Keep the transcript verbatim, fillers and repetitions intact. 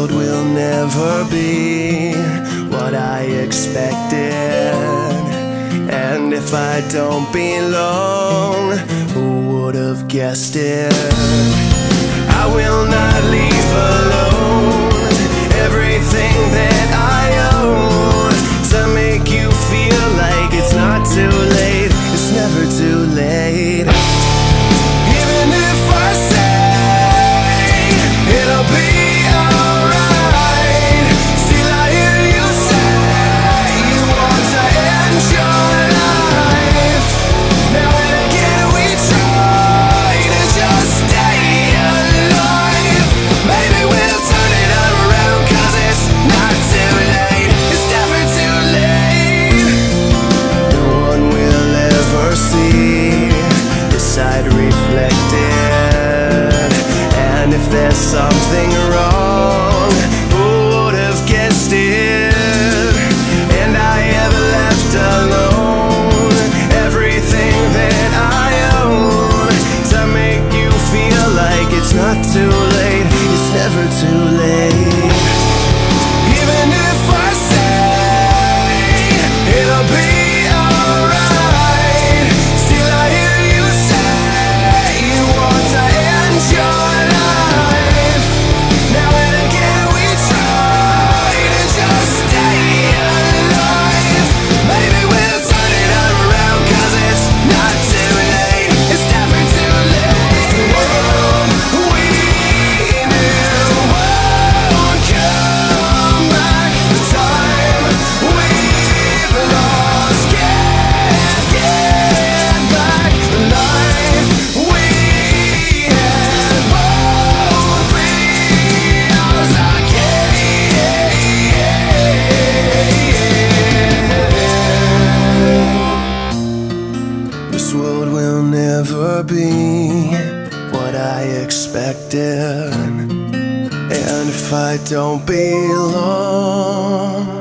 world will never be what I expected. And if I don't belong, who would have guessed it? I will not leave alone everything that I own to make you feel like it's not too late. It's never too late. Even if I say it'll be alright, still I hear you say you want to end your life. Now and again we try to just stay alive. Maybe we'll turn it around, cause it's not too late. It's never too late. No one will ever see this side reflected. And if there's something wrong, who would have guessed it? And I have left alone everything that I own to make you feel like it's not too late. It's never too late. Even if I say it'll be alright, still I hear you say you want to end your life. Now and again we try to just stay alive. Maybe we'll turn it around, cause it's not too late. It's never too late. The world we knew won't come back. The time we've lost can't get back. The life we had won't be ours again. This world will never be what I expected. And if I don't belong,